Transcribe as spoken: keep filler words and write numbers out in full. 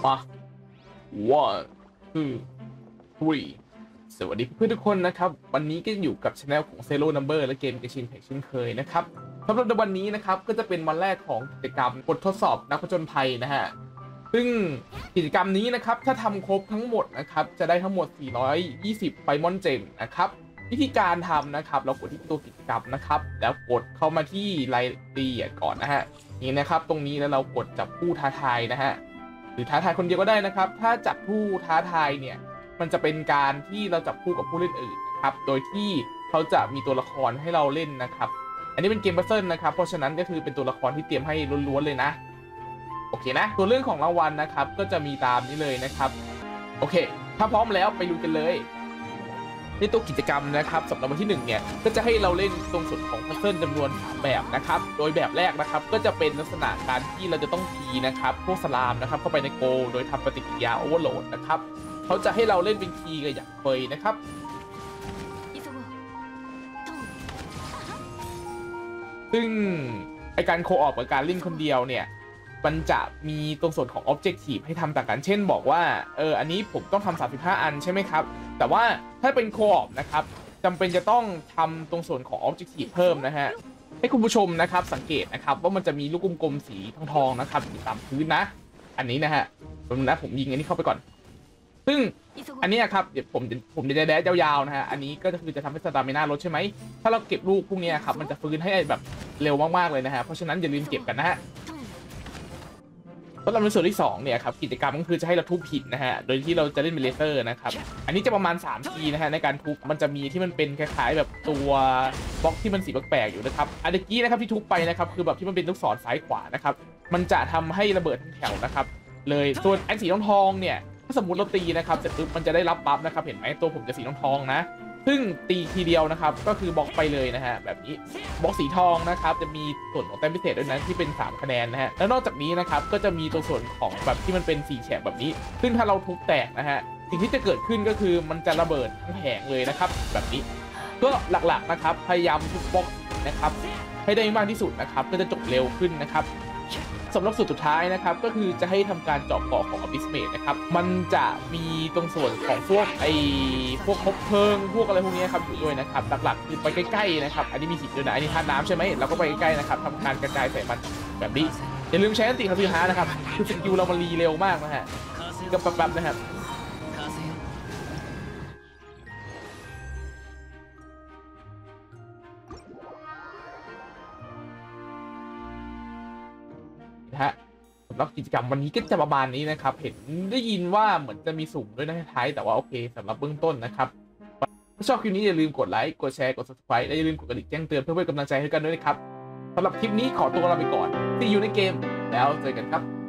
มา one two three สวัสดีเพื่อนทุกคนนะครับวันนี้ก็อยู่กับช anel ของ Zero Number และเกม Genshin Impact เช่นเคยนะครับสำหรับในวันนี้นะครับก็จะเป็นวันแรกของกิจกรรมบททดสอบนักผจญภัยนะฮะซึ่งกิจกรรมนี้นะครับถ้าทำครบทั้งหมดนะครับจะได้ทั้งหมดสี่ร้อยยี่สิบไฟมอนเจมนะครับวิธีการทำนะครับเรากดที่ตัวกิจกรรมนะครับแล้วกดเข้ามาที่รายละเอียดก่อนนะฮะนี่นะครับตรงนี้แล้วเรากดจับผู้ท้าทายนะฮะหรือท้าทายคนเดียวก็ได้นะครับถ้าจับผู้ท้าทายเนี่ยมันจะเป็นการที่เราจับคู่กับผู้เล่นอื่นนะครับโดยที่เขาจะมีตัวละครให้เราเล่นนะครับอันนี้เป็นเกมบัซเซิลนะครับเพราะฉะนั้นก็คือเป็นตัวละครที่เตรียมให้ล้วนๆเลยนะโอเคนะตัวเรื่องของรางวัลนะครับก็จะมีตามนี้เลยนะครับโอเคถ้าพร้อมแล้วไปดูกันเลยในตัวกิจกรรมนะครับสำหรับวันที่หนึ่งเนี่ยก็จะให้เราเล่นตรงส่วนของพัซเซิลจำนวนสามแบบนะครับโดยแบบแรกนะครับก็จะเป็นลักษณะการที่เราจะต้องทีนะครับพวกสลามนะครับเข้าไปในโกลโดยทำปฏิกิริยาโอเวอร์โหลดนะครับเขาจะให้เราเล่นเป็นคีย์กับอย่างเคยนะครับซึ่งไอการโคออปกับการเล่นคนเดียวเนี่ยมันจะมีตรงส่วนของ Objective ให้ทำต่างกันเช่นบอกว่าเอออันนี้ผมต้องทำสามสิบห้าอันใช่ไหมครับแต่ว่าถ้าเป็นโคออปนะครับจำเป็นจะต้องทำตรงส่วนของ Objective เพิ่มนะฮะให้คุณผู้ชมนะครับสังเกตนะครับว่ามันจะมีลูกกลมๆสีทองๆนะครับอยู่ตามพื้นนะอันนี้นะฮะผมนะผมยิงอันนี้เข้าไปก่อนซึ่งอันนี้ครับเดี๋ยวผมผมจะแดดยาวๆนะฮะอันนี้ก็คือจะทำให้สตามิน่าลดใช่ไหมถ้าเราเก็บลูกพวกนี้ครับมันจะฟื้นให้แบบเร็วมากๆเลยนะฮะเพราะฉะนั้นอย่าลืมเก็บกันนะฮะสำหรับในส่วนที่สองเนี่ยครับกิจกรรมก็คือจะให้เราทุบหินนะฮะโดยที่เราจะเล่นเป็นเลเซอร์นะครับอันนี้จะประมาณสามทีนะฮะในการทุบมันจะมีที่มันเป็นคล้ายๆแบบตัวบล็อกที่มันสีแปลกๆอยู่นะครับอันเมื่อกี้นะครับที่ทุบไปนะครับคือแบบที่มันเป็นลูกศรซ้ายขวานะครับมันจะทำให้ระเบิดทั้งแถวนะครับเลยส่วนอันสีทองๆเนี่ยถ้าสมมติเราตีนะครับเสร็จปุ๊บมันจะได้รับบัฟนะครับเห็นไหมตัวผมจะสีทองๆนะซึ่งตีทีเดียวนะครับก็คือบล็อกไปเลยนะฮะแบบนี้บล็อกสีทองนะครับจะมีส่วนของแต้มพิเศษด้วยนะที่เป็นสามคะแนนนะฮะแล้วนอกจากนี้นะครับก็จะมีตัวส่วนของแบบที่มันเป็นสี่แฉกแบบนี้ซึ่งถ้าเราทุบแตกนะฮะสิ่งที่จะเกิดขึ้นก็คือมันจะระเบิดทั้งแผงเลยนะครับแบบนี้ก็หลักๆนะครับพยายามทุบบล็อกนะครับให้ได้มากที่สุดนะครับก็จะจบเร็วขึ้นนะครับสำหรับสูตรสุดท้ายนะครับก็คือจะให้ทำการเจาะเกาะของ Abyss Mage นะครับมันจะมีตรงส่วนของพวกไอ้พวกคบเพลิงพวกอะไรพวกนี้ครับอยู่ด้วยนะครับหลักๆคือไปใกล้ๆนะครับอันนี้มีหินด้วยนะอันนี้ธาตุน้ำใช่ไหมเราก็ไปใกล้ๆนะครับทำการกระจายใส่มันแบบนี้อย่าลืมใช้อันติคาซึฮะนะครับคือสกิลเรามันรีเร็วมากนะฮะก็แป๊บๆนะครับนะฮะสำหรับกิจกรรมวันนี้ก็จะประมาณนี้นะครับเห็นได้ยินว่าเหมือนจะมีสุ่มด้วยนะท้ายแต่ว่าโอเคสำหรับเบื้องต้นนะครับถ้าชอบคลิปนี้อย่าลืมกดไลค์กดแชร์กด ซับสไครบ์ และอย่าลืมกดกระดิ่งแจ้งเตือนเพื่อเป็นกำลังใจให้กันด้วยนะครับสำหรับคลิปนี้ขอตัวลาไปก่อนที่อยู่ในเกมแล้วเจอกันครับ